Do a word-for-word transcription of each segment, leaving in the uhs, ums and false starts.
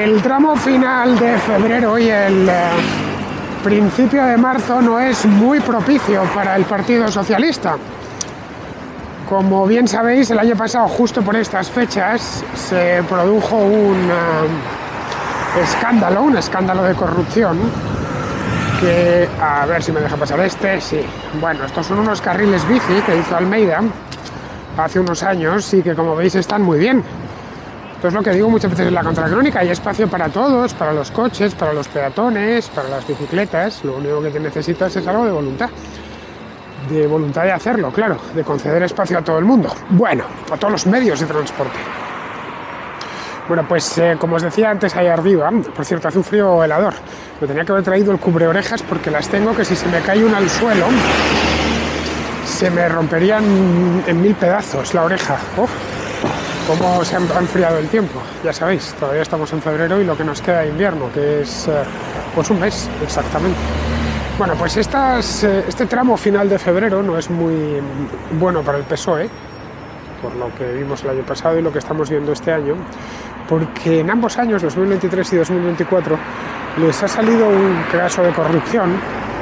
El tramo final de febrero y el eh, principio de marzo no es muy propicio para el Partido Socialista. Como bien sabéis, el año pasado, justo por estas fechas, se produjo un uh, escándalo, un escándalo de corrupción, que, a ver si me deja pasar este, sí. Bueno, estos son unos carriles bici que hizo Almeida hace unos años y que, como veis, están muy bien. Esto es lo que digo muchas veces en la contracrónica: hay espacio para todos, para los coches, para los peatones, para las bicicletas. Lo único que te necesitas es algo de voluntad. De voluntad de hacerlo, claro, de conceder espacio a todo el mundo. Bueno, a todos los medios de transporte. Bueno, pues eh, como os decía antes, ahí arriba, por cierto, hace un frío helador. Me tenía que haber traído el cubreorejas porque las tengo que, si se me cae una al suelo, se me romperían en mil pedazos la oreja. ¡Oh! Cómo se ha enfriado el tiempo. Ya sabéis, todavía estamos en febrero y lo que nos queda de invierno, que es eh, pues un mes exactamente. Bueno, pues estas, eh, este tramo final de febrero no es muy bueno para el P S O E, por lo que vimos el año pasado y lo que estamos viendo este año, porque en ambos años, dos mil veintitrés y dos mil veinticuatro, les ha salido un caso de corrupción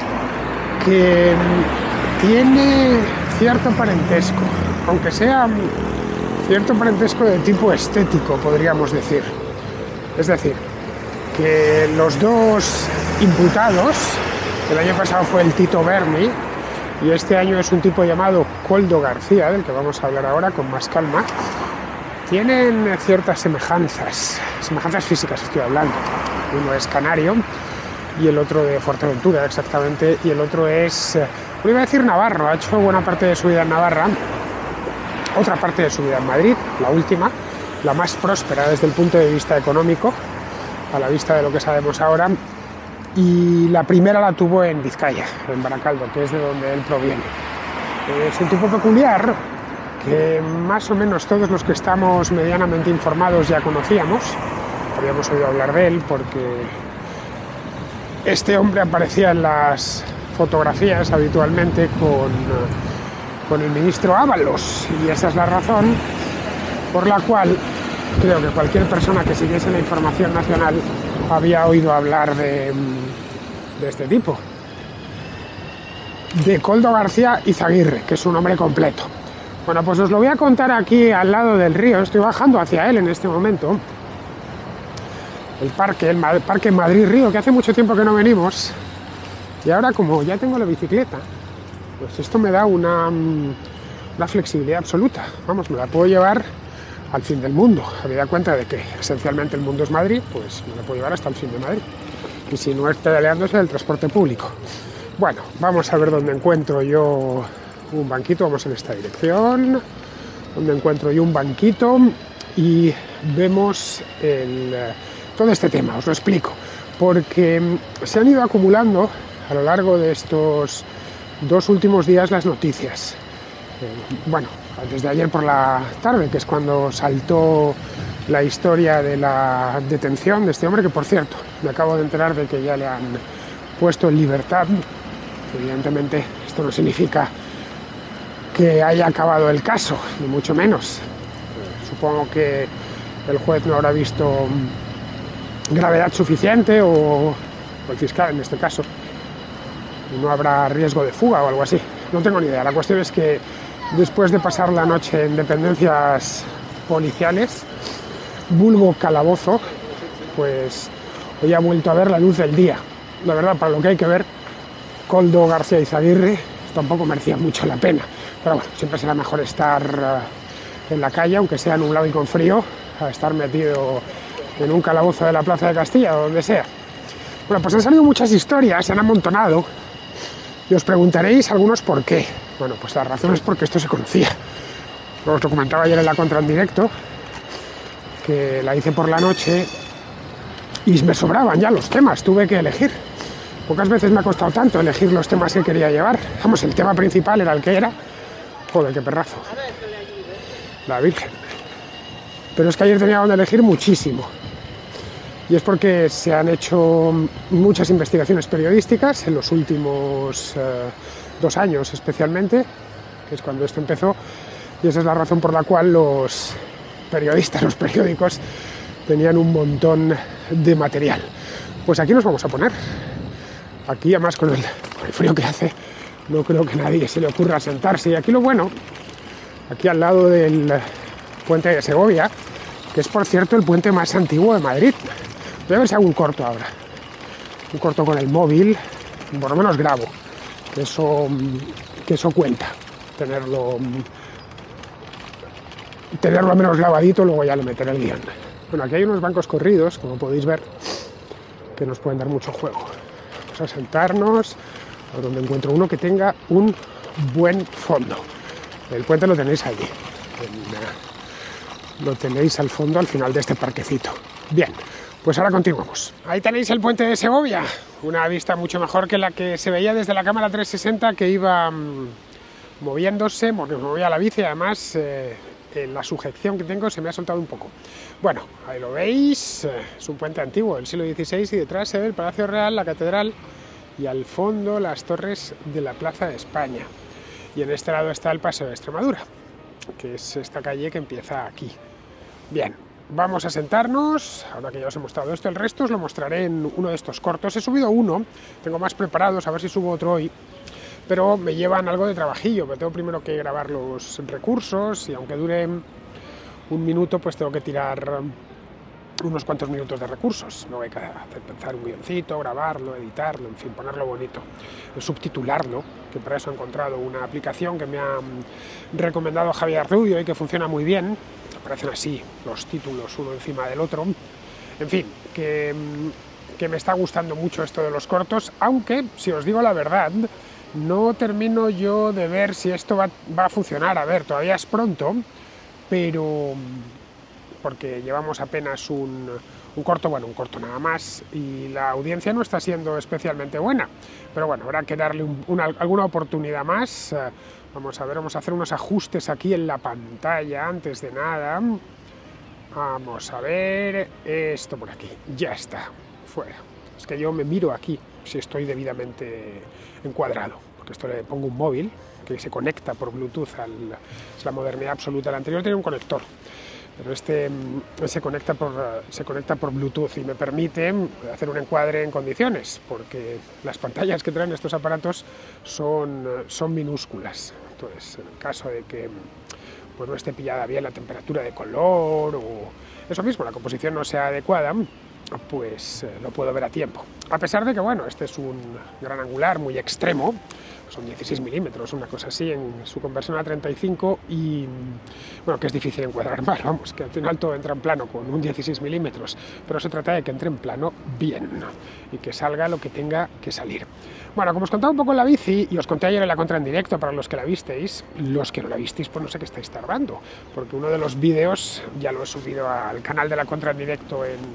que tiene cierto parentesco, aunque sea cierto parentesco de tipo estético, podríamos decir. Es decir, que los dos imputados, el año pasado fue el Tito Berni y este año es un tipo llamado Koldo García, del que vamos a hablar ahora con más calma, tienen ciertas semejanzas, semejanzas físicas estoy hablando. Uno es canario y el otro de Fuerteventura, exactamente, y el otro es, no iba a decir navarro, ha hecho buena parte de su vida en Navarra, otra parte de su vida en Madrid, la última, la más próspera desde el punto de vista económico, a la vista de lo que sabemos ahora. Y la primera la tuvo en Vizcaya, en Baracaldo, que es de donde él proviene. Es un tipo peculiar que más o menos todos los que estamos medianamente informados ya conocíamos. Habíamos oído hablar de él porque este hombre aparecía en las fotografías habitualmente con, con el ministro Ábalos, y esa es la razón por la cual creo que cualquier persona que siguiese la información nacional había oído hablar de, de este tipo, de Koldo García Izaguirre, que es su nombre completo. Bueno, pues os lo voy a contar aquí al lado del río. Estoy bajando hacia él en este momento, el parque, el parque Madrid-Río, que hace mucho tiempo que no venimos, y ahora, como ya tengo la bicicleta, pues esto me da una, una flexibilidad absoluta. Vamos, me la puedo llevar al fin del mundo, habida cuenta de que esencialmente el mundo es Madrid, pues me lo puedo llevar hasta el fin de Madrid, y si no es pedaleándose el transporte público. Bueno, vamos a ver dónde encuentro yo un banquito. Vamos en esta dirección, donde encuentro yo un banquito y vemos el, todo este tema. Os lo explico, porque se han ido acumulando a lo largo de estos dos últimos días las noticias. Eh, bueno, desde ayer por la tarde, que es cuando saltó la historia de la detención de este hombre, que por cierto, me acabo de enterar de que ya le han puesto en libertad. Evidentemente esto no significa que haya acabado el caso, ni mucho menos. Eh, supongo que el juez no habrá visto gravedad suficiente, o, o el fiscal en este caso, y no habrá riesgo de fuga o algo así. No tengo ni idea. La cuestión es que después de pasar la noche en dependencias policiales, vulgo calabozo, pues hoy ha vuelto a ver la luz del día. La verdad, para lo que hay que ver, Koldo García Izaguirre tampoco merecía mucho la pena. Pero bueno, siempre será mejor estar uh, en la calle, aunque sea nublado y con frío, a estar metido en un calabozo de la Plaza de Castilla o donde sea. Bueno, pues han salido muchas historias, se han amontonado, y os preguntaréis algunos por qué. Bueno, pues la razón es porque esto se conocía. Os lo comentaba ayer en la contra en directo, que la hice por la noche y me sobraban ya los temas, tuve que elegir. Pocas veces me ha costado tanto elegir los temas que quería llevar. Vamos, el tema principal era el que era. Joder, qué perrazo. La Virgen. Pero es que ayer tenía donde elegir muchísimo. Y es porque se han hecho muchas investigaciones periodísticas en los últimos eh, dos años especialmente, que es cuando esto empezó, y esa es la razón por la cual los periodistas, los periódicos, tenían un montón de material. Pues aquí nos vamos a poner. Aquí, además, con el, con el frío que hace, no creo que a nadie se le ocurra sentarse. Y aquí lo bueno, aquí al lado del puente de Segovia, que es, por cierto, el puente más antiguo de Madrid. Voy a ver si hago un corto ahora. Un corto con el móvil, por lo menos grabo. Que eso, que eso cuenta. Tenerlo, tenerlo al menos grabadito, luego ya le meteré el guión. Bueno, aquí hay unos bancos corridos, como podéis ver, que nos pueden dar mucho juego. Vamos a sentarnos a donde encuentro uno que tenga un buen fondo. El puente lo tenéis allí. En, lo tenéis al fondo, al final de este parquecito. Bien, pues ahora continuamos. Ahí tenéis el puente de Segovia. Una vista mucho mejor que la que se veía desde la cámara trescientos sesenta, que iba mmm, moviéndose, porque me movía la bici. Además, eh, la sujeción que tengo se me ha soltado un poco. Bueno, ahí lo veis, es un puente antiguo del siglo dieciséis y detrás se ve el Palacio Real, la Catedral y al fondo las torres de la Plaza de España. Y en este lado está el Paseo de Extremadura, que es esta calle que empieza aquí. Bien, vamos a sentarnos, ahora que ya os he mostrado esto. El resto os lo mostraré en uno de estos cortos. He subido uno, tengo más preparados, a ver si subo otro hoy, pero me llevan algo de trabajillo, pero tengo primero que grabar los recursos y aunque dure un minuto, pues tengo que tirar unos cuantos minutos de recursos. No hay que hacer pensar un guioncito, grabarlo, editarlo, en fin, ponerlo bonito, subtitularlo, que para eso he encontrado una aplicación que me ha recomendado Javier Rubio y que funciona muy bien. Aparecen así los títulos uno encima del otro. En fin, que, que me está gustando mucho esto de los cortos, aunque, si os digo la verdad, no termino yo de ver si esto va, va a funcionar. A ver, todavía es pronto, pero porque llevamos apenas un, un corto, bueno, un corto nada más, y la audiencia no está siendo especialmente buena, pero bueno, habrá que darle un, una, alguna oportunidad más. Vamos a ver, vamos a hacer unos ajustes aquí en la pantalla antes de nada. Vamos a ver, esto por aquí, ya está, fuera. Es que yo me miro aquí si estoy debidamente encuadrado, porque esto le pongo un móvil que se conecta por Bluetooth, al, es la modernidad absoluta. El anterior tenía un conector, pero este se conecta por, se conecta por Bluetooth y me permite hacer un encuadre en condiciones, porque las pantallas que traen estos aparatos son, son minúsculas. Entonces, en el caso de que pues, no esté pillada bien la temperatura de color o eso mismo, la composición no sea adecuada, pues eh, lo puedo ver a tiempo. A pesar de que, bueno, este es un gran angular muy extremo, son dieciséis milímetros, una cosa así, en su conversión a treinta y cinco, y bueno, que es difícil encuadrar mal, vamos, que al final todo entra en plano con un dieciséis milímetros, pero se trata de que entre en plano bien y que salga lo que tenga que salir. Bueno, como os contaba un poco en la bici, y os conté ayer en la contra en directo para los que la visteis, los que no la visteis, pues no sé qué estáis tardando, porque uno de los vídeos ya lo he subido al canal de la contra en directo en...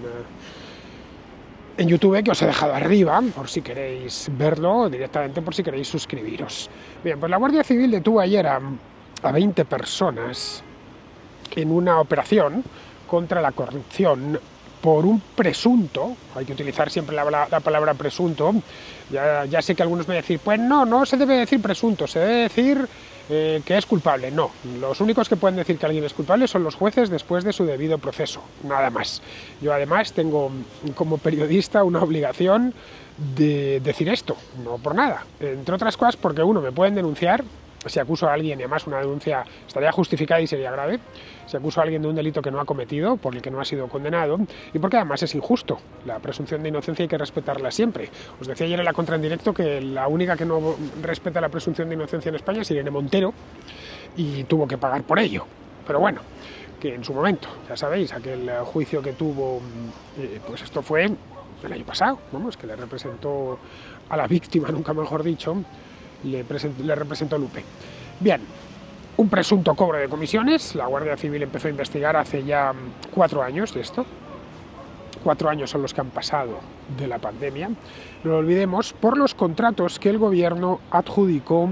en YouTube, que os he dejado arriba, por si queréis verlo, directamente por si queréis suscribiros. Bien, pues la Guardia Civil detuvo ayer a, a veinte personas en una operación contra la corrupción por un presunto, hay que utilizar siempre la, la, la palabra presunto, ya, ya sé que algunos me decir, pues no, no se debe decir presunto, se debe decir eh, que es culpable. No, los únicos que pueden decir que alguien es culpable son los jueces después de su debido proceso, nada más. Yo además tengo como periodista una obligación de decir esto, no por nada, entre otras cosas porque uno, me pueden denunciar si acuso a alguien, y además una denuncia estaría justificada y sería grave, si acuso a alguien de un delito que no ha cometido, por el que no ha sido condenado, y porque además es injusto. La presunción de inocencia hay que respetarla siempre. Os decía ayer en la contra en directo que la única que no respeta la presunción de inocencia en España es Irene Montero, y tuvo que pagar por ello. Pero bueno, que en su momento, ya sabéis, aquel juicio que tuvo, eh, pues esto fue el año pasado, vamos, que le representó a la víctima, nunca mejor dicho, Le, le representó Lupe. Bien, un presunto cobro de comisiones. La Guardia Civil empezó a investigar hace ya cuatro años de esto. Cuatro años son los que han pasado de la pandemia. No lo olvidemos, por los contratos que el gobierno adjudicó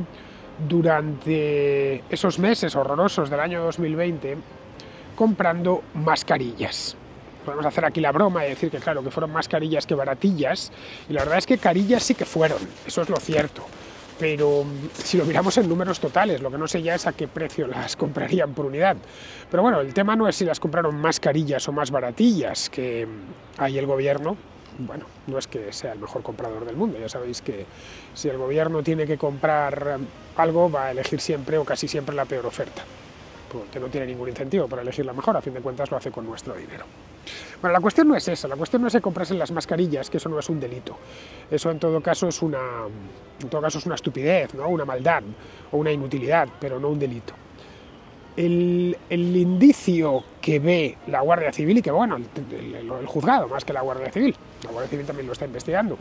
durante esos meses horrorosos del año dos mil veinte, comprando mascarillas. Podemos hacer aquí la broma y decir que claro, que fueron mascarillas que baratillas, y la verdad es que carillas sí que fueron, eso es lo cierto. pero si lo miramos en números totales, lo que no sé ya es a qué precio las comprarían por unidad. Pero bueno, el tema no es si las compraron más carillas o más baratillas, que ahí el gobierno, bueno, no es que sea el mejor comprador del mundo, ya sabéis que si el gobierno tiene que comprar algo va a elegir siempre o casi siempre la peor oferta, porque no tiene ningún incentivo para elegir la mejor, a fin de cuentas lo hace con nuestro dinero. Bueno, la cuestión no es esa, la cuestión no es que comprarse las mascarillas, que eso no es un delito, eso en todo caso es una, en todo caso es una estupidez, ¿no? Una maldad o una inutilidad, pero no un delito. El, el indicio que ve la Guardia Civil, y que bueno, el, el, el juzgado más que la Guardia Civil, la Guardia Civil también lo está investigando,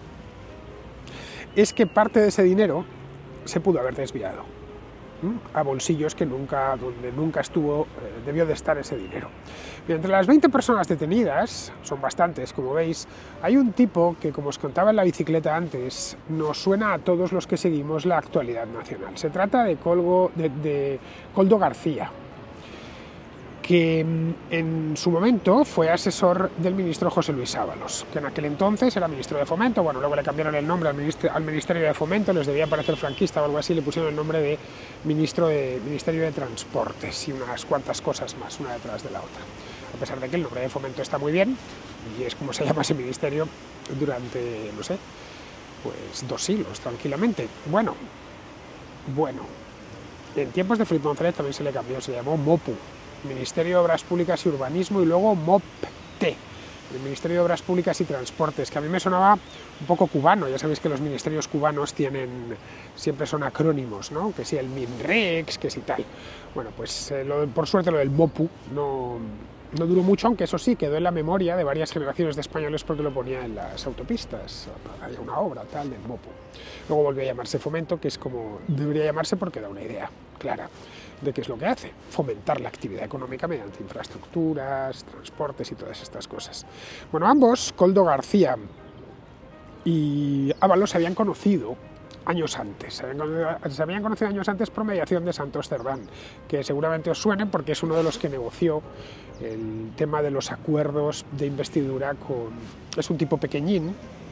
es que parte de ese dinero se pudo haber desviado a bolsillos que nunca, donde nunca estuvo, eh, debió de estar ese dinero. Y entre las veinte personas detenidas, son bastantes, como veis, hay un tipo que, como os contaba en la bicicleta antes, nos suena a todos los que seguimos la actualidad nacional. Se trata de, Colgo, de, de Koldo García, que en su momento fue asesor del ministro José Luis Ábalos, que en aquel entonces era ministro de Fomento. Bueno, luego le cambiaron el nombre al, ministro, al Ministerio de Fomento, les debía parecer franquista o algo así, le pusieron el nombre de ministro de Ministerio de Transportes y unas cuantas cosas más, una detrás de la otra. A pesar de que el nombre de Fomento está muy bien, y es como se llama ese ministerio durante, no sé, pues dos siglos, tranquilamente. Bueno, bueno, en tiempos de Felipe González también se le cambió, se llamó MOPU, Ministerio de Obras Públicas y Urbanismo, y luego MOPTE, el Ministerio de Obras Públicas y Transportes, que a mí me sonaba un poco cubano. Ya sabéis que los ministerios cubanos tienen, siempre son acrónimos, ¿no? Que si el MINREX, que si tal. Bueno, pues eh, lo, por suerte lo del MOPU no, no duró mucho, aunque eso sí, quedó en la memoria de varias generaciones de españoles porque lo ponía en las autopistas, hay una obra tal del MOPU. Luego volvió a llamarse Fomento, que es como debería llamarse porque da una idea clara de qué es lo que hace: fomentar la actividad económica mediante infraestructuras, transportes y todas estas cosas. Bueno, ambos, Koldo García y Ábalos, se habían conocido años antes, se habían, se habían conocido años antes por mediación de Santos Cerdán, que seguramente os suene porque es uno de los que negoció el tema de los acuerdos de investidura con... es un tipo pequeñín,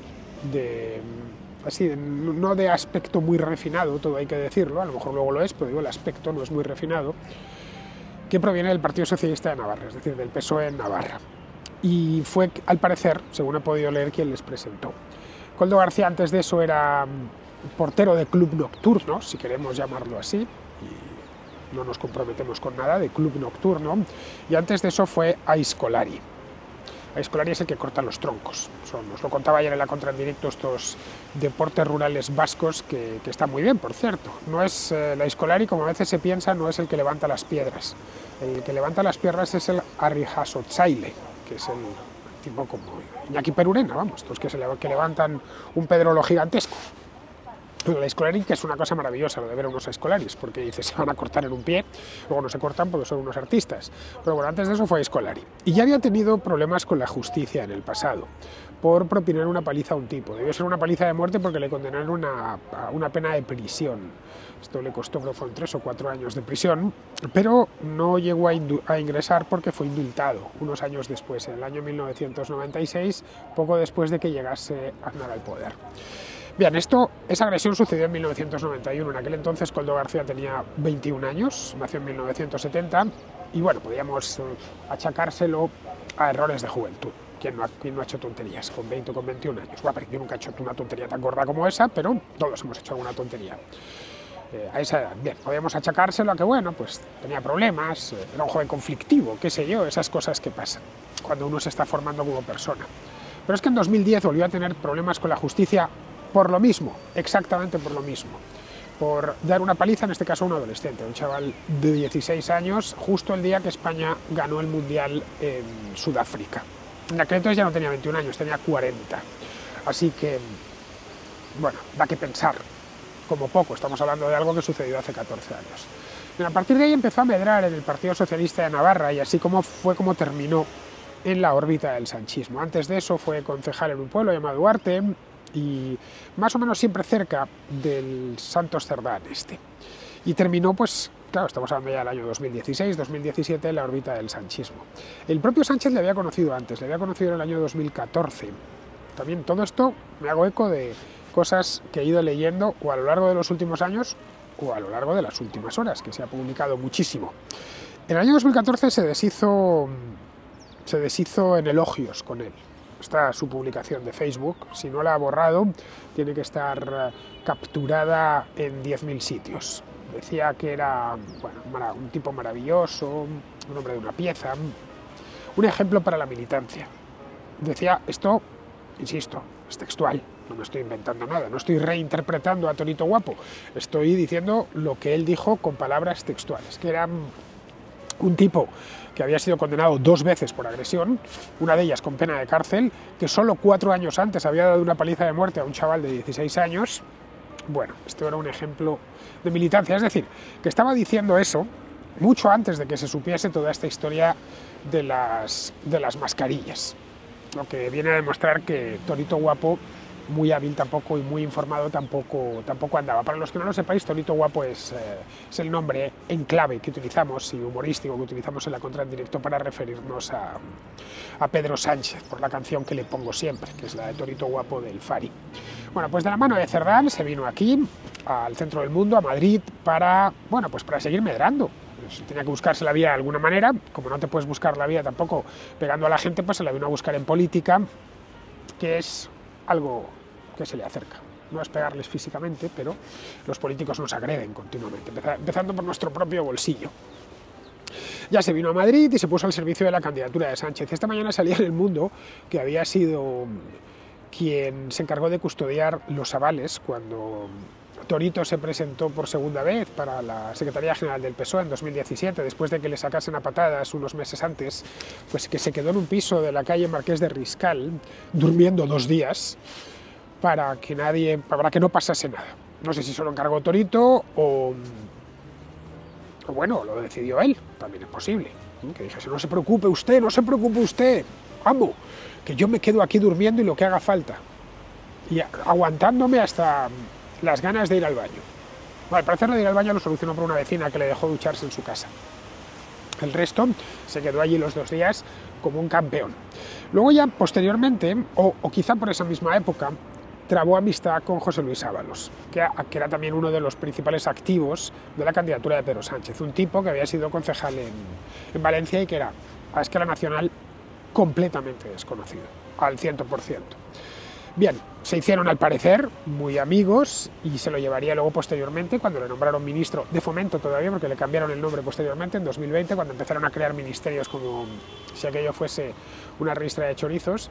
de... así, no de aspecto muy refinado, todo hay que decirlo, a lo mejor luego lo es, pero digo, el aspecto no es muy refinado, que proviene del Partido Socialista de Navarra, es decir, del P S O E en Navarra. Y fue, al parecer, según he podido leer, quien les presentó. Koldo García antes de eso era portero de club nocturno, si queremos llamarlo así, y no nos comprometemos con nada, de club nocturno, y antes de eso fue aizkolari. Aizkolari es el que corta los troncos. Son, os lo contaba ayer en la Contra en Directo, estos deportes rurales vascos que, que están muy bien, por cierto. No es eh, la aizkolari, como a veces se piensa, no es el que levanta las piedras. El que levanta las piedras es el arrijasotzaile, que es el tipo como Iñaki Perurena, vamos, estos que, se le, que levantan un pedrolo gigantesco. La aizkolari, que es una cosa maravillosa lo de ver a unos aizkolaris, porque dices, se van a cortar en un pie, luego no se cortan porque son unos artistas. Pero bueno, antes de eso fue aizkolari. Y ya había tenido problemas con la justicia en el pasado, por propinar una paliza a un tipo. Debió ser una paliza de muerte porque le condenaron una, a una pena de prisión. Esto le costó, creo que fueron tres o cuatro años de prisión, pero no llegó a, a ingresar porque fue indultado unos años después, en el año mil novecientos noventa y seis, poco después de que llegase Aznar al poder. Bien, esto, esa agresión sucedió en mil novecientos noventa y uno, en aquel entonces Koldo García tenía veintiún años, nació en mil novecientos setenta, y bueno, podíamos achacárselo a errores de juventud. ¿Quién no ha, quién no ha hecho tonterías con veinte o con veintiún años? Bueno, yo nunca he hecho una tontería tan gorda como esa, pero todos hemos hecho alguna tontería. Eh, a esa edad, bien, podíamos achacárselo a que, bueno, pues tenía problemas, eh, era un joven conflictivo, qué sé yo, esas cosas que pasan cuando uno se está formando como persona. Pero es que en dos mil diez volvió a tener problemas con la justicia por lo mismo, exactamente por lo mismo, por dar una paliza, en este caso a un adolescente, un chaval de dieciséis años, justo el día que España ganó el Mundial en Sudáfrica. En aquel entonces ya no tenía veintiún años, tenía cuarenta, así que, bueno, da que pensar, como poco, estamos hablando de algo que sucedió hace catorce años. Y a partir de ahí empezó a medrar en el Partido Socialista de Navarra, y así como fue como terminó en la órbita del sanchismo. Antes de eso fue concejal en un pueblo llamado Duarte, y más o menos siempre cerca del Santos Cerdán este. Y terminó, pues, claro, estamos hablando ya del año dos mil dieciséis, dos mil diecisiete, en la órbita del sanchismo. El propio Sánchez le había conocido antes, le había conocido en el año dos mil catorce. También todo esto me hago eco de, cosas que he ido leyendo o a lo largo de los últimos años o a lo largo de las últimas horas, que se ha publicado muchísimo. En el año dos mil catorce se deshizo, se deshizo en elogios con él. Está su publicación de Facebook, si no la ha borrado, tiene que estar capturada en diez mil sitios. Decía que era, bueno, un tipo maravilloso, un hombre de una pieza, un ejemplo para la militancia. Decía esto, insisto, es textual, no me estoy inventando nada, no estoy reinterpretando a Torito Guapo, estoy diciendo lo que él dijo con palabras textuales, que era un tipo que había sido condenado dos veces por agresión, una de ellas con pena de cárcel, que solo cuatro años antes había dado una paliza de muerte a un chaval de dieciséis años. Bueno, esto era un ejemplo de militancia, es decir, que estaba diciendo eso mucho antes de que se supiese toda esta historia de las, de las mascarillas, lo que viene a demostrar que Torito Guapo, muy hábil tampoco y muy informado tampoco, tampoco andaba. Para los que no lo sepáis, Torito Guapo es, eh, es el nombre en clave que utilizamos y humorístico que utilizamos en la Contra en Directo para referirnos a, a Pedro Sánchez, por la canción que le pongo siempre, que es la de Torito Guapo del Fari. Bueno, pues de la mano de Cerdán se vino aquí, al centro del mundo, a Madrid, para, bueno, pues para seguir medrando. Pues tenía que buscarse la vida de alguna manera, como no te puedes buscar la vida tampoco pegando a la gente, pues se la vino a buscar en política, que es algo que se le acerca. No es pegarles físicamente, pero los políticos nos agreden continuamente, empezando por nuestro propio bolsillo. Ya se vino a Madrid y se puso al servicio de la candidatura de Sánchez. Esta mañana salía en El Mundo que había sido quien se encargó de custodiar los avales cuando Torito se presentó por segunda vez para la Secretaría General del P S O E en dos mil diecisiete, después de que le sacasen a patadas unos meses antes, pues que se quedó en un piso de la calle Marqués de Riscal, durmiendo dos días, para que nadie, para que no pasase nada. No sé si se lo encargó Torito o, o bueno, lo decidió él, también es posible. Que dijese, no se preocupe usted, no se preocupe usted, amo, que yo me quedo aquí durmiendo y lo que haga falta. Y aguantándome hasta las ganas de ir al baño. Bueno, al parecer lo de ir al baño lo solucionó por una vecina que le dejó ducharse en su casa. El resto se quedó allí los dos días como un campeón. Luego ya posteriormente, o, o quizá por esa misma época, trabó amistad con José Luis Ábalos, que, que era también uno de los principales activos de la candidatura de Pedro Sánchez, un tipo que había sido concejal en, en Valencia y que era a escala nacional completamente desconocido, al cien por ciento. Bien, se hicieron al parecer muy amigos y se lo llevaría luego posteriormente cuando le nombraron ministro de Fomento todavía, porque le cambiaron el nombre posteriormente en dos mil veinte, cuando empezaron a crear ministerios como si aquello fuese una ristra de chorizos.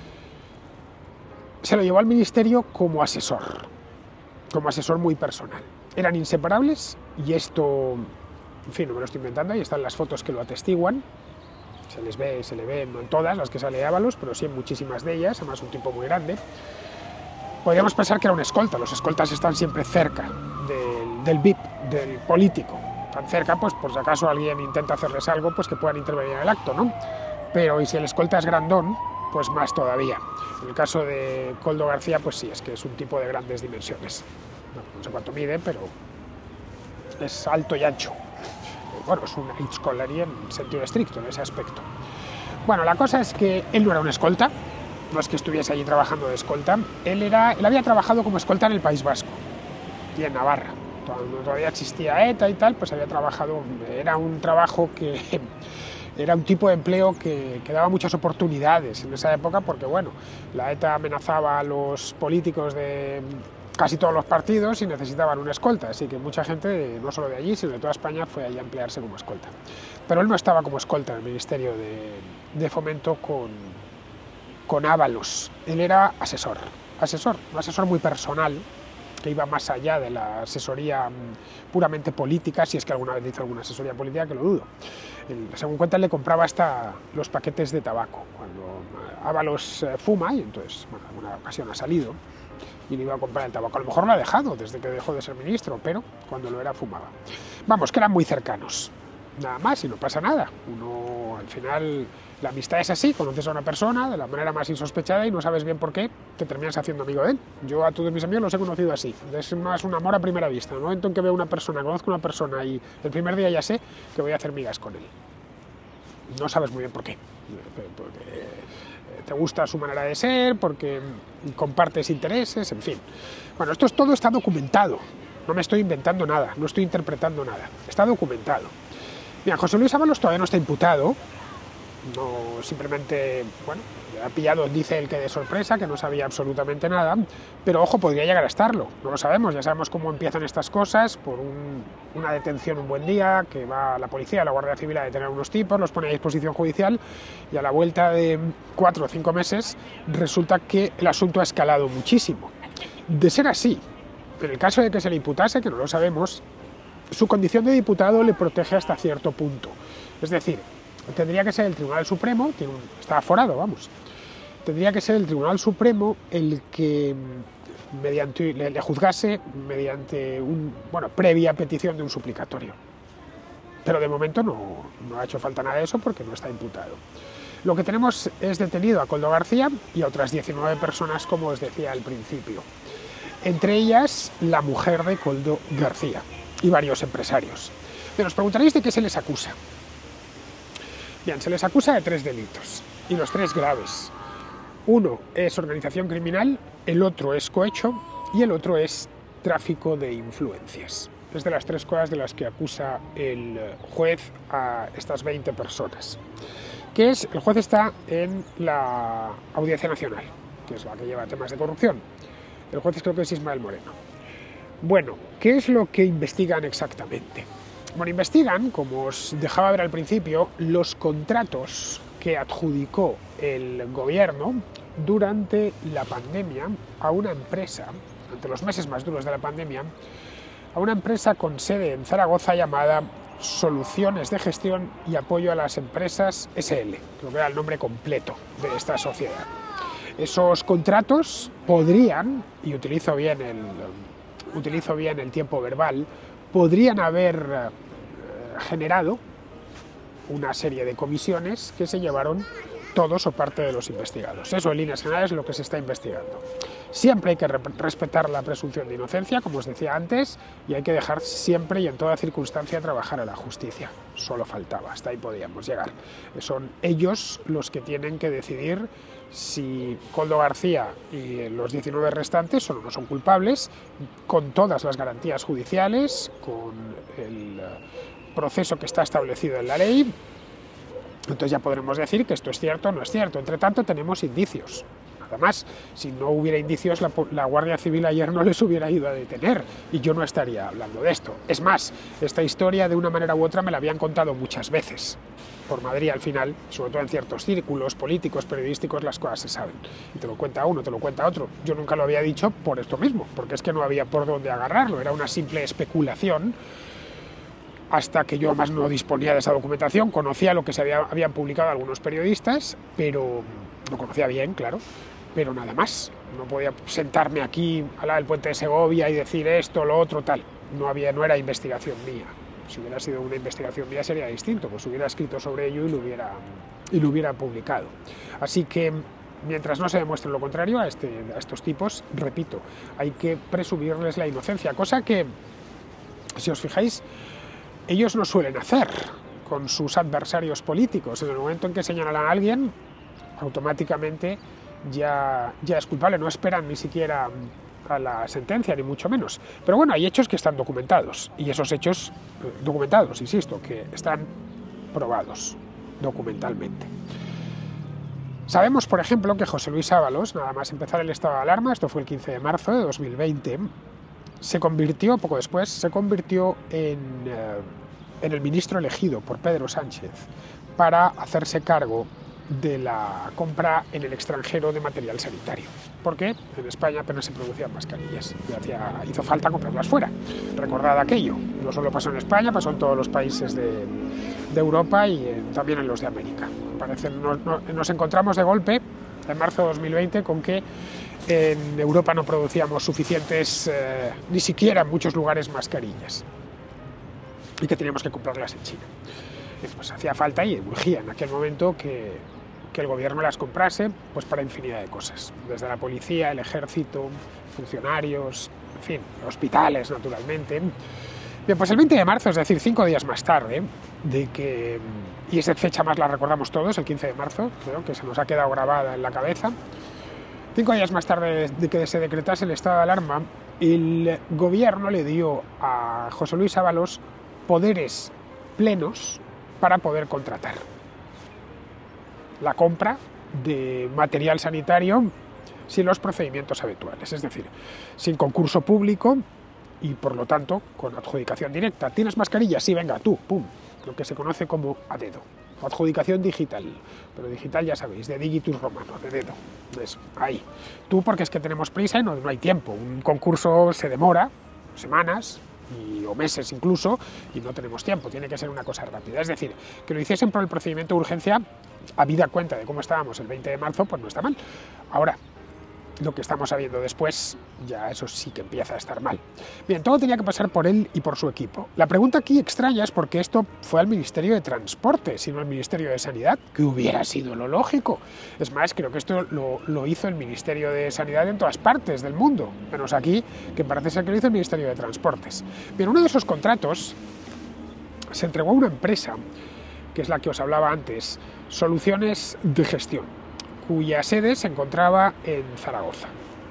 Se lo llevó al ministerio como asesor, como asesor muy personal. Eran inseparables y esto, en fin, no me lo estoy inventando, ahí están las fotos que lo atestiguan. Se les ve, se le ve, no en todas las que sale Ábalos, pero sí en muchísimas de ellas, además un tipo muy grande. Podríamos pensar que era un escolta, los escoltas están siempre cerca del, del V I P, del político, tan cerca, pues por si acaso alguien intenta hacerles algo, pues que puedan intervenir en el acto, ¿no? Pero y si el escolta es grandón, pues más todavía. En el caso de Koldo García, pues sí, es que es un tipo de grandes dimensiones. No, no sé cuánto mide, pero es alto y ancho. Bueno, es un Hitchcockeri en sentido estricto, en ese aspecto. Bueno, la cosa es que él no era un escolta, no es que estuviese allí trabajando de escolta, él, era, él había trabajado como escolta en el País Vasco y en Navarra. Cuando todavía existía ETA y tal, pues había trabajado, era un trabajo que era un tipo de empleo que, que daba muchas oportunidades en esa época, porque bueno, la ETA amenazaba a los políticos de casi todos los partidos y necesitaban una escolta, así que mucha gente, no solo de allí, sino de toda España, fue allí a emplearse como escolta. Pero él no estaba como escolta en el Ministerio de, de Fomento con, con Ábalos, él era asesor, asesor, un asesor muy personal, que iba más allá de la asesoría puramente política, si es que alguna vez hizo alguna asesoría política, que lo dudo. Él, según cuenta, le compraba hasta los paquetes de tabaco, cuando Ábalos fuma, y entonces, bueno, en alguna ocasión ha salido, y le iba a comprar el tabaco. A lo mejor lo ha dejado desde que dejó de ser ministro, pero cuando lo era fumaba. Vamos, que eran muy cercanos. Nada más y no pasa nada. Uno, al final, la amistad es así, conoces a una persona de la manera más insospechada y no sabes bien por qué, te terminas haciendo amigo de él. Yo a todos mis amigos los he conocido así. Es más un amor a primera vista. En el momento en que veo una persona, conozco a una persona y el primer día ya sé que voy a hacer migas con él. no sabes muy bien por qué. Porque te gusta su manera de ser, porque compartes intereses, en fin. Bueno, esto es, todo está documentado. No me estoy inventando nada, no estoy interpretando nada. Está documentado. Mira, José Luis Ábalos todavía no está imputado. No, simplemente, bueno, ha pillado, dice él que de sorpresa, que no sabía absolutamente nada, pero ojo, podría llegar a estarlo, no lo sabemos, ya sabemos cómo empiezan estas cosas, por un, una detención un buen día, que va la policía, la Guardia Civil a detener a unos tipos, los pone a disposición judicial, y a la vuelta de cuatro o cinco meses resulta que el asunto ha escalado muchísimo. De ser así, en el caso de que se le imputase, que no lo sabemos, su condición de diputado le protege hasta cierto punto, es decir, tendría que ser el Tribunal Supremo, tiene un, está aforado, vamos, tendría que ser el Tribunal Supremo el que mediante, le, le juzgase mediante un, bueno, previa petición de un suplicatorio. Pero de momento no, no ha hecho falta nada de eso porque no está imputado. Lo que tenemos es detenido a Koldo García y a otras diecinueve personas, como os decía al principio. Entre ellas, la mujer de Koldo García y varios empresarios. Pero os preguntaréis de qué se les acusa. Bien, se les acusa de tres delitos, y los tres graves. Uno es organización criminal, el otro es cohecho y el otro es tráfico de influencias. Es de las tres cosas de las que acusa el juez a estas veinte personas. ¿Qué es? El juez está en la Audiencia Nacional, que es la que lleva temas de corrupción. El juez creo que es Ismael Moreno. Bueno, ¿qué es lo que investigan exactamente? Bueno, investigan, como os dejaba ver al principio, los contratos que adjudicó el gobierno durante la pandemia a una empresa, durante los meses más duros de la pandemia, a una empresa con sede en Zaragoza llamada Soluciones de Gestión y Apoyo a las Empresas ese ele, creo que era el nombre completo de esta sociedad. Esos contratos podrían, y utilizo bien el, utilizo bien el tiempo verbal, podrían haber eh, generado una serie de comisiones que se llevaron todos o parte de los investigados. Eso en líneas generales es lo que se está investigando. Siempre hay que respetar la presunción de inocencia, como os decía antes, y hay que dejar siempre y en toda circunstancia trabajar a la justicia. Solo faltaba, hasta ahí podíamos llegar. Son ellos los que tienen que decidir si Koldo García y los diecinueve restantes son o no son culpables, con todas las garantías judiciales, con el proceso que está establecido en la ley. Entonces ya podremos decir que esto es cierto o no es cierto. Entre tanto tenemos indicios. Además, si no hubiera indicios, la, la Guardia Civil ayer no les hubiera ido a detener y yo no estaría hablando de esto. Es más, esta historia de una manera u otra me la habían contado muchas veces. Por Madrid al final, sobre todo en ciertos círculos políticos, periodísticos, las cosas se saben. Y te lo cuenta uno, te lo cuenta otro. Yo nunca lo había dicho por esto mismo, porque es que no había por dónde agarrarlo. Era una simple especulación hasta que yo además no disponía de esa documentación. Conocía lo que se había, habían publicado algunos periodistas, pero lo conocía bien, claro, pero nada más. No podía sentarme aquí al lado del puente de Segovia y decir esto, lo otro, tal. No había, no era investigación mía. Si hubiera sido una investigación mía sería distinto, pues hubiera escrito sobre ello y lo hubiera, y lo hubiera publicado. Así que mientras no se demuestre lo contrario a, este, a estos tipos, repito, hay que presumirles la inocencia, cosa que, si os fijáis, ellos no suelen hacer con sus adversarios políticos. En el momento en que señalan a alguien, automáticamente ya, ya es culpable, no esperan ni siquiera a la sentencia, ni mucho menos. Pero bueno, hay hechos que están documentados, y esos hechos eh, documentados, insisto, que están probados documentalmente. Sabemos, por ejemplo, que José Luis Ábalos, nada más empezar el estado de alarma, esto fue el quince de marzo de dos mil veinte, se convirtió, poco después, se convirtió en, eh, en el ministro elegido por Pedro Sánchez para hacerse cargo de la compra en el extranjero de material sanitario, porque en España apenas se producían mascarillas y hacía, hizo falta comprarlas fuera. Recordad aquello, no solo pasó en España, pasó en todos los países de, de Europa y en, también en los de América. Parece, no, no, nos encontramos de golpe en marzo de dos mil veinte con que en Europa no producíamos suficientes, eh, ni siquiera en muchos lugares, mascarillas, y que teníamos que comprarlas en China. Y pues hacía falta y urgía en aquel momento que, que el gobierno las comprase, pues para infinidad de cosas, desde la policía, el ejército, funcionarios, en fin, hospitales naturalmente. Bien, pues el veinte de marzo, es decir, cinco días más tarde, de que, y esa fecha más la recordamos todos, el quince de marzo, creo que se nos ha quedado grabada en la cabeza, cinco días más tarde de que se decretase el estado de alarma, el gobierno le dio a José Luis Ábalos poderes plenos para poder contratar la compra de material sanitario sin los procedimientos habituales, es decir, sin concurso público y por lo tanto con adjudicación directa. ¿Tienes mascarilla? Sí, venga, tú, pum, lo que se conoce como a dedo. Adjudicación digital, pero digital ya sabéis, de digitus romano, de dedo. ¿Ves? Ahí. Tú porque es que tenemos prisa y no, no hay tiempo. Un concurso se demora semanas y, o meses incluso y no tenemos tiempo, tiene que ser una cosa rápida. Es decir, que lo hiciesen por el procedimiento de urgencia, habida cuenta de cómo estábamos el veinte de marzo, pues no está mal. Ahora, lo que estamos sabiendo después, ya eso sí que empieza a estar mal. Bien, todo tenía que pasar por él y por su equipo. La pregunta aquí extraña es por qué esto fue al Ministerio de Transporte, sino al Ministerio de Sanidad, que hubiera sido lo lógico. Es más, creo que esto lo, lo hizo el Ministerio de Sanidad en todas partes del mundo, menos aquí, que parece ser que lo hizo el Ministerio de Transportes. Bien, uno de esos contratos se entregó a una empresa, que es la que os hablaba antes, Soluciones de Gestión, cuya sede se encontraba en Zaragoza.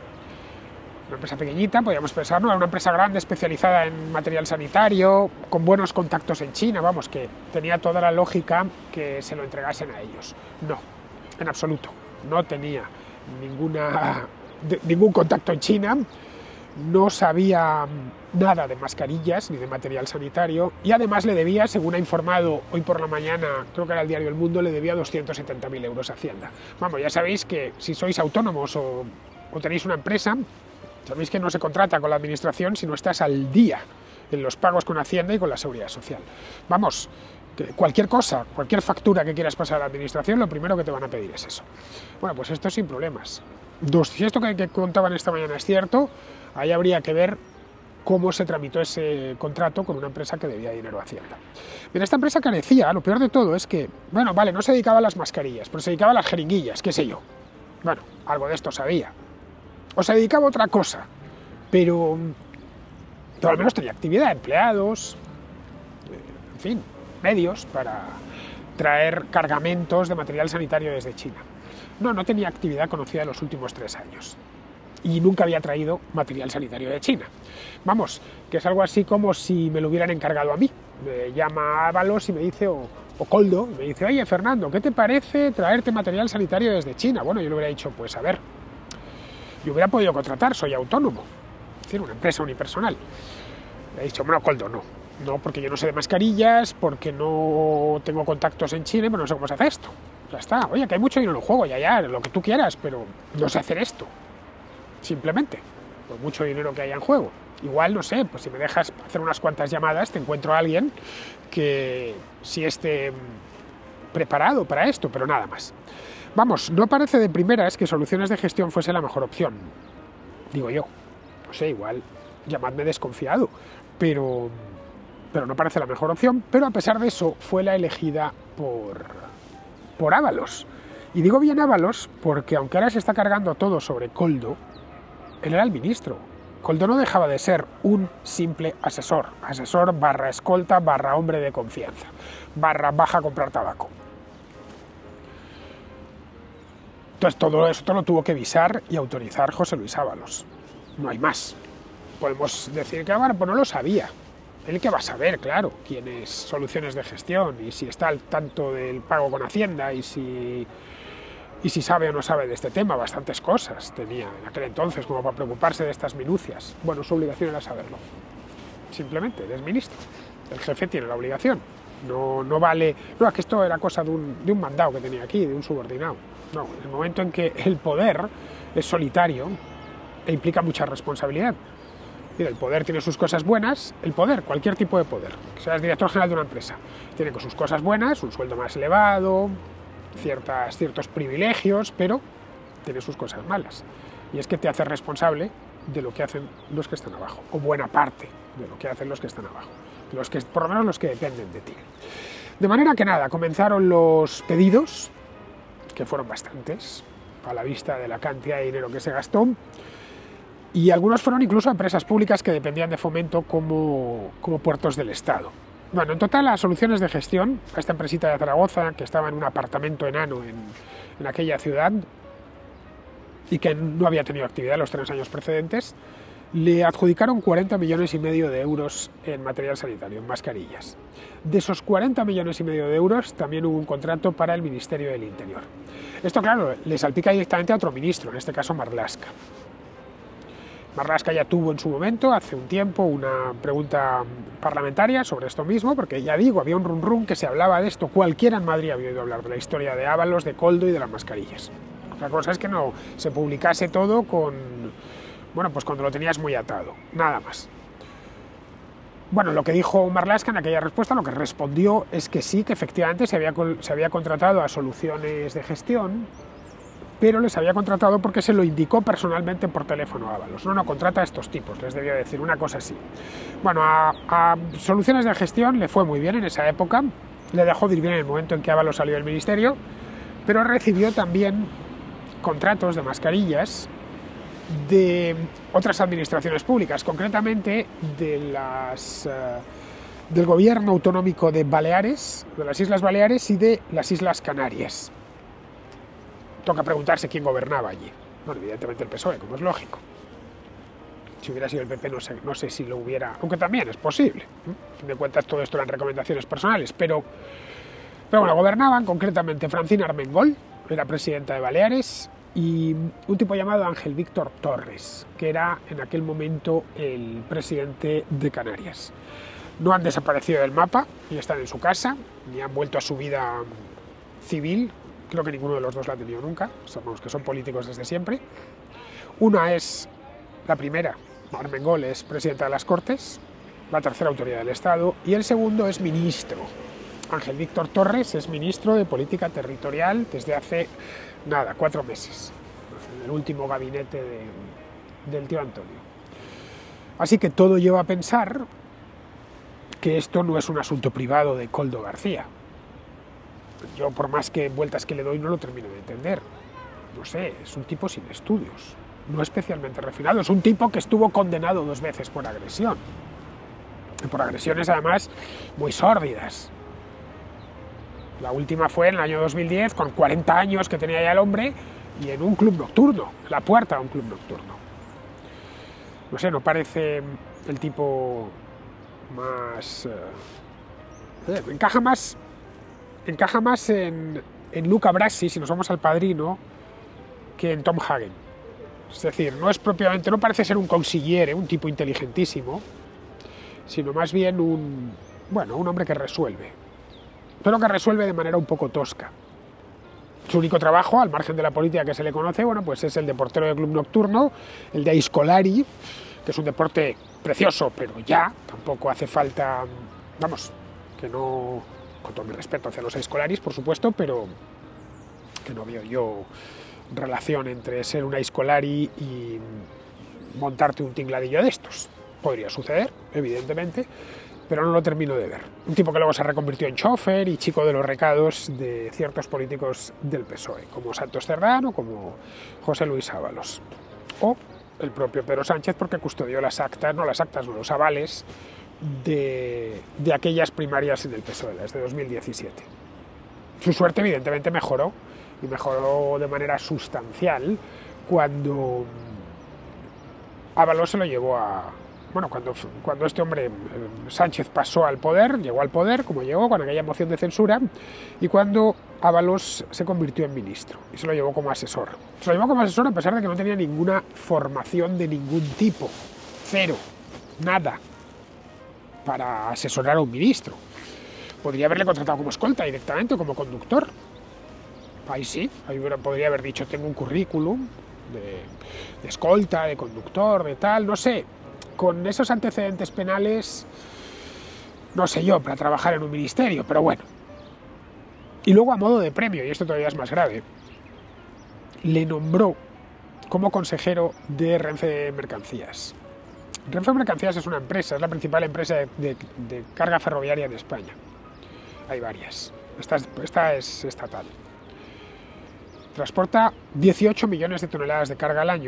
Una empresa pequeñita, podríamos pensar, no, era una empresa grande especializada en material sanitario, con buenos contactos en China, vamos, que tenía toda la lógica que se lo entregasen a ellos. No, en absoluto, no tenía ninguna, de, ningún contacto en China, no sabía nada de mascarillas ni de material sanitario y además le debía, según ha informado hoy por la mañana, creo que era el diario El Mundo, le debía doscientos setenta mil euros a Hacienda. Vamos, ya sabéis que si sois autónomos o, o tenéis una empresa, sabéis que no se contrata con la administración si no estás al día en los pagos con Hacienda y con la Seguridad Social. Vamos, que cualquier cosa, cualquier factura que quieras pasar a la administración, lo primero que te van a pedir es eso. Bueno, pues esto sin problemas. Dos, si esto que, que contaban esta mañana es cierto, ahí habría que ver cómo se tramitó ese contrato con una empresa que debía dinero a Hacienda. Bien, esta empresa carecía, lo peor de todo es que, bueno, vale, no se dedicaba a las mascarillas, pero se dedicaba a las jeringuillas, qué sé yo. Bueno, algo de esto sabía. O se dedicaba a otra cosa, pero, pero al menos tenía actividad, empleados, en fin, medios para traer cargamentos de material sanitario desde China. No, no tenía actividad conocida en los últimos tres años. Y nunca había traído material sanitario de China. Vamos, que es algo así como si me lo hubieran encargado a mí. Me llama Ábalos y me dice, o, o Coldo, y me dice, oye, Fernando, ¿qué te parece traerte material sanitario desde China? Bueno, yo le hubiera dicho, pues a ver, yo hubiera podido contratar, soy autónomo, es decir, una empresa unipersonal. Le he dicho, bueno, Coldo, no, no, porque yo no sé de mascarillas, porque no tengo contactos en China, pero no sé cómo se hace esto. Ya está, oye, que hay mucho dinero en el juego, ya, ya, lo que tú quieras, pero no sé hacer esto. Simplemente, por mucho dinero que haya en juego. Igual, no sé, pues si me dejas hacer unas cuantas llamadas, te encuentro a alguien que sí esté preparado para esto, pero nada más. Vamos, no parece de primeras que Soluciones de Gestión fuese la mejor opción. Digo yo, no sé, igual, llamadme desconfiado, pero, pero no parece la mejor opción, pero a pesar de eso fue la elegida por, por Ábalos. Y digo bien Ábalos porque aunque ahora se está cargando todo sobre Coldo, él era el ministro. Coldo no dejaba de ser un simple asesor, asesor barra escolta, barra hombre de confianza, barra baja a comprar tabaco. Entonces todo esto lo tuvo que visar y autorizar José Luis Ábalos. No hay más. Podemos decir que bueno, pues no lo sabía. Él que va a saber, claro, quién es Soluciones de Gestión y si está al tanto del pago con Hacienda y si... Y si sabe o no sabe de este tema, bastantes cosas tenía en aquel entonces como para preocuparse de estas minucias. Bueno, su obligación era saberlo. Simplemente, eres ministro. El jefe tiene la obligación. No, no vale... No, es que esto era cosa de un, de un mandado que tenía aquí, de un subordinado. No, en el momento en que el poder es solitario e implica mucha responsabilidad. Mira, el poder tiene sus cosas buenas, el poder, cualquier tipo de poder, que seas director general de una empresa, tiene sus cosas buenas, un sueldo más elevado, Ciertas, ciertos privilegios, pero tiene sus cosas malas. Y es que te hace responsable de lo que hacen los que están abajo, o buena parte de lo que hacen los que están abajo, los que, por lo menos los que dependen de ti. De manera que nada, comenzaron los pedidos, que fueron bastantes, a la vista de la cantidad de dinero que se gastó, y algunos fueron incluso empresas públicas que dependían de Fomento como, como puertos del Estado. Bueno, en total las soluciones de gestión a esta empresita de Zaragoza, que estaba en un apartamento enano en, en aquella ciudad y que no había tenido actividad los tres años precedentes, le adjudicaron cuarenta millones y medio de euros en material sanitario, en mascarillas. De esos cuarenta millones y medio de euros también hubo un contrato para el Ministerio del Interior. Esto, claro, le salpica directamente a otro ministro, en este caso Marlaska. Marlaska ya tuvo en su momento, hace un tiempo, una pregunta parlamentaria sobre esto mismo, porque ya digo, había un rum rum que se hablaba de esto. Cualquiera en Madrid había oído hablar de la historia de Ábalos, de Koldo y de las mascarillas. Otra cosa es que no se publicase todo con, bueno, pues cuando lo tenías muy atado, nada más. Bueno, lo que dijo Marlaska en aquella respuesta, lo que respondió es que sí, que efectivamente se había, se había contratado a Soluciones de Gestión, pero les había contratado porque se lo indicó personalmente por teléfono a Ábalos. No, no, contrata a estos tipos, les debía decir una cosa así. Bueno, a, a Soluciones de Gestión le fue muy bien en esa época, le dejó de ir bien en el momento en que Ábalos salió del ministerio, pero recibió también contratos de mascarillas de otras administraciones públicas, concretamente de las, uh, del gobierno autonómico de Baleares, de las Islas Baleares y de las Islas Canarias. Toca preguntarse quién gobernaba allí. Bueno, evidentemente el P S O E, como es lógico. Si hubiera sido el P P, no sé, no sé si lo hubiera, aunque también es posible. A fin de cuentas, todo esto eran recomendaciones personales, pero, pero bueno, gobernaban concretamente Francina Armengol, era presidenta de Baleares, y un tipo llamado Ángel Víctor Torres, que era en aquel momento el presidente de Canarias. No han desaparecido del mapa, ni están en su casa, ni han vuelto a su vida civil. Creo que ninguno de los dos la ha tenido nunca, sabemos que son políticos desde siempre. Una es, la primera, Armengol es presidenta de las Cortes, la tercera autoridad del Estado, y el segundo es ministro. Ángel Víctor Torres es ministro de Política Territorial desde hace, nada, cuatro meses, en el último gabinete de, del tío Antonio. Así que todo lleva a pensar que esto no es un asunto privado de Koldo García. Yo, por más que vueltas que le doy, no lo termino de entender. No sé, es un tipo sin estudios, no especialmente refinado. Es un tipo que estuvo condenado dos veces por agresión. Y por agresiones, además, muy sórdidas. La última fue en el año dos mil diez, con cuarenta años que tenía ya el hombre, y en un club nocturno, en la puerta de un club nocturno. No sé, no parece el tipo más... Eh, encaja más... encaja más en, en Luca Brasi, si nos vamos al Padrino, que en Tom Hagen. Es decir, no es propiamente, no parece ser un consigliere, un tipo inteligentísimo, sino más bien un, bueno, un hombre que resuelve, pero que resuelve de manera un poco tosca. Su único trabajo, al margen de la política que se le conoce, bueno, pues es el de portero de club nocturno, el de Aiscolari, que es un deporte precioso, pero ya, tampoco hace falta, vamos, que no... con todo mi respeto hacia los Aiscolaris, por supuesto, pero que no veo yo relación entre ser un Aiscolari y montarte un tingladillo de estos. Podría suceder, evidentemente, pero no lo termino de ver. Un tipo que luego se reconvirtió en chofer y chico de los recados de ciertos políticos del P S O E, como Santos Cerdán, como José Luis Ábalos, o el propio Pedro Sánchez, porque custodió las actas, no las actas, no, los avales De, de aquellas primarias en el P S O E, desde dos mil diecisiete. Su suerte evidentemente mejoró, y mejoró de manera sustancial cuando Ábalos se lo llevó a... Bueno, cuando, cuando este hombre, Sánchez, pasó al poder, llegó al poder, como llegó, con aquella moción de censura, y cuando Ábalos se convirtió en ministro, y se lo llevó como asesor. Se lo llevó como asesor a pesar de que no tenía ninguna formación de ningún tipo, cero, nada, para asesorar a un ministro. Podría haberle contratado como escolta directamente, como conductor. Ahí sí, ahí podría haber dicho, tengo un currículum de, de escolta, de conductor, de tal, no sé. Con esos antecedentes penales, no sé yo, para trabajar en un ministerio, pero bueno. Y luego, a modo de premio, y esto todavía es más grave, le nombró como consejero de Renfe Mercancías. Renfe Mercancías es una empresa, es la principal empresa de, de, de carga ferroviaria en España. Hay varias. Esta, esta es estatal. Transporta dieciocho millones de toneladas de carga al año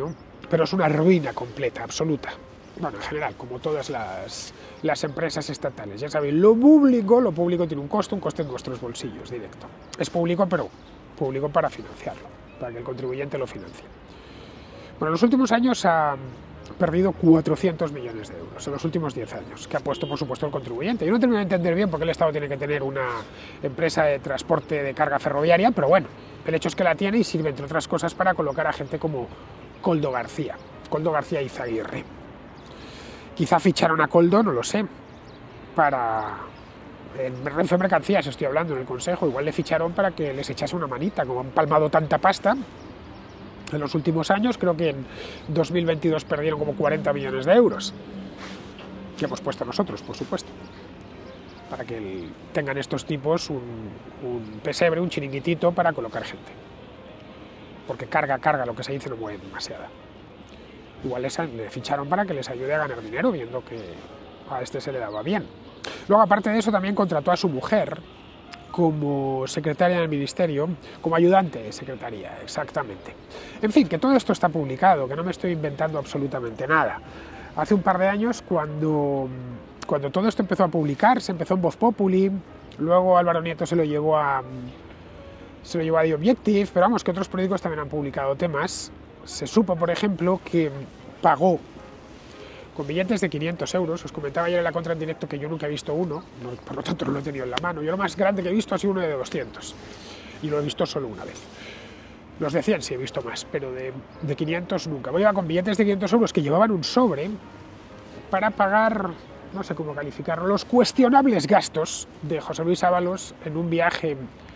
pero es una ruina completa, absoluta. Bueno, en general, como todas las, las empresas estatales. Ya sabéis, lo público, lo público tiene un costo, un coste en nuestros bolsillos, directo. Es público, pero público para financiarlo, para que el contribuyente lo financie. Bueno, en los últimos años ha perdido cuatrocientos millones de euros, en los últimos diez años, que ha puesto, por supuesto, el contribuyente. Yo no termino de entender bien por qué el Estado tiene que tener una empresa de transporte de carga ferroviaria, pero bueno, el hecho es que la tiene y sirve, entre otras cosas, para colocar a gente como Koldo García, Koldo García Izaguirre. Quizá ficharon a Koldo, no lo sé, para... En Renfe Mercancías estoy hablando en el Consejo, igual le ficharon para que les echase una manita, como han palmado tanta pasta en los últimos años. Creo que en dos mil veintidós perdieron como cuarenta millones de euros, que hemos puesto nosotros, por supuesto, para que el, tengan estos tipos un, un pesebre, un chiringuitito para colocar gente, porque carga, carga, lo que se dice, no mueve demasiada. Igual les, le ficharon para que les ayude a ganar dinero, viendo que a este se le daba bien. Luego, aparte de eso, también contrató a su mujer como secretaria del ministerio, como ayudante de secretaría, exactamente. En fin, que todo esto está publicado, que no me estoy inventando absolutamente nada. Hace un par de años, cuando, cuando todo esto empezó a publicar, se empezó en Voz Populi, luego Álvaro Nieto se lo llevó a, se lo llevó a The Objective, pero vamos, que otros periódicos también han publicado temas. Se supo, por ejemplo, que pagó con billetes de quinientos euros. Os comentaba ayer en la contra en directo que yo nunca he visto uno, no, por lo tanto no lo he tenido en la mano. Yo lo más grande que he visto ha sido uno de doscientos, y lo he visto solo una vez. Los de cien sí he visto más, pero de, de quinientos nunca. Voy a con billetes de quinientos euros que llevaban un sobre para pagar, no sé cómo calificarlo, los cuestionables gastos de José Luis Ábalos en un viaje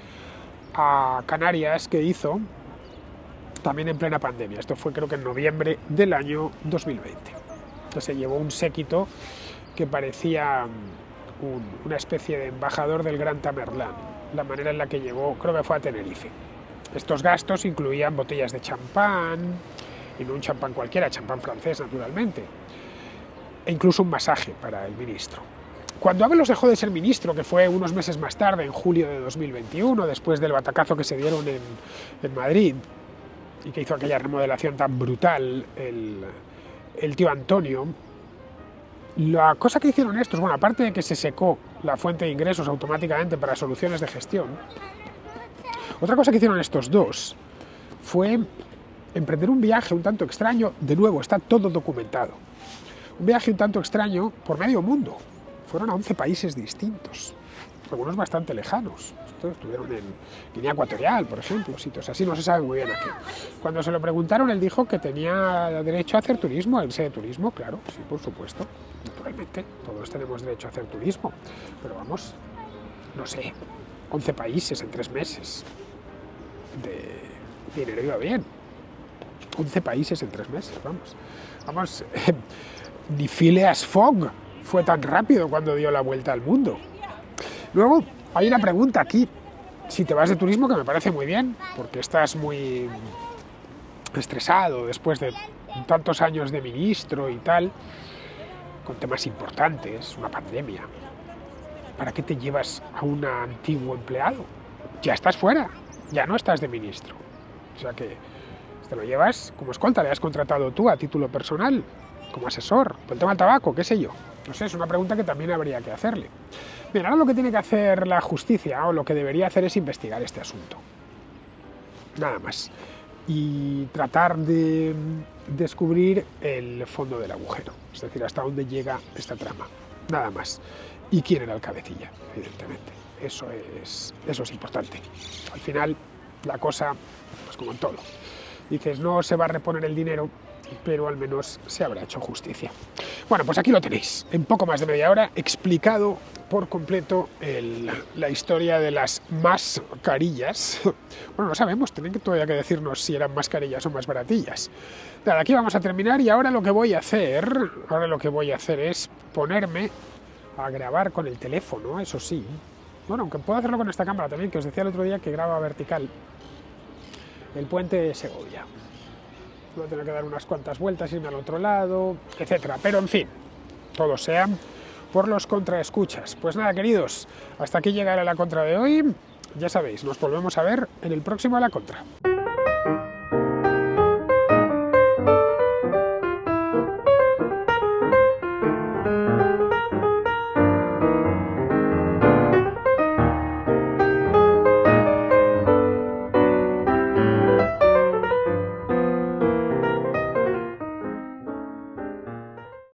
a Canarias que hizo también en plena pandemia. Esto fue, creo que en noviembre del año dos mil veinte. Se llevó un séquito que parecía un, una especie de embajador del Gran Tamerlán, la manera en la que llegó, creo que fue a Tenerife. Estos gastos incluían botellas de champán, y no un champán cualquiera, champán francés, naturalmente, e incluso un masaje para el ministro. Cuando Ábalos dejó de ser ministro, que fue unos meses más tarde, en julio de dos mil veintiuno, después del batacazo que se dieron en, en Madrid, y que hizo aquella remodelación tan brutal, el... el tío Antonio, la cosa que hicieron estos, bueno, aparte de que se secó la fuente de ingresos automáticamente para soluciones de gestión, otra cosa que hicieron estos dos fue emprender un viaje un tanto extraño. De nuevo, está todo documentado, un viaje un tanto extraño por medio mundo. Fueron a once países distintos, algunos bastante lejanos. Estuvieron en Guinea Ecuatorial, por ejemplo, sitios así, no se sabe muy bien aquí. Cuando se lo preguntaron, él dijo que tenía derecho a hacer turismo. Él sé de turismo, claro, sí, por supuesto, naturalmente, todos tenemos derecho a hacer turismo, pero vamos, no sé, once países en tres meses, de dinero iba bien, once países en tres meses, vamos, vamos, eh, ni Phileas Fogg fue tan rápido cuando dio la vuelta al mundo. Luego, hay una pregunta aquí, si te vas de turismo, que me parece muy bien, porque estás muy estresado después de tantos años de ministro y tal, con temas importantes, una pandemia. ¿Para qué te llevas a un antiguo empleado? Ya estás fuera, ya no estás de ministro. O sea que te lo llevas como escolta, le has contratado tú a título personal, como asesor, por el tema del tabaco, qué sé yo. No sé, es una pregunta que también habría que hacerle. Bien, ahora lo que tiene que hacer la justicia, o lo que debería hacer, es investigar este asunto. Nada más. Y tratar de descubrir el fondo del agujero. Es decir, hasta dónde llega esta trama. Nada más. Y quién era el cabecilla, evidentemente. Eso es, eso es importante. Al final, la cosa, pues como en todo. Dices, no se va a reponer el dinero, pero al menos se habrá hecho justicia. Bueno, pues aquí lo tenéis, en poco más de media hora, explicado por completo el, la historia de las mascarillas. Bueno, no sabemos, tienen que todavía que decirnos si eran mascarillas o más baratillas. Nada, aquí vamos a terminar, y ahora lo que voy a hacer, ahora lo que voy a hacer es ponerme a grabar con el teléfono, eso sí. Bueno, aunque puedo hacerlo con esta cámara también, que os decía el otro día que graba vertical el puente de Segovia. Voy a tener que dar unas cuantas vueltas, irme al otro lado, etcétera. Pero en fin, todo sea por los contraescuchas. Pues nada, queridos, hasta aquí llegará la contra de hoy. Ya sabéis, nos volvemos a ver en el próximo A la Contra.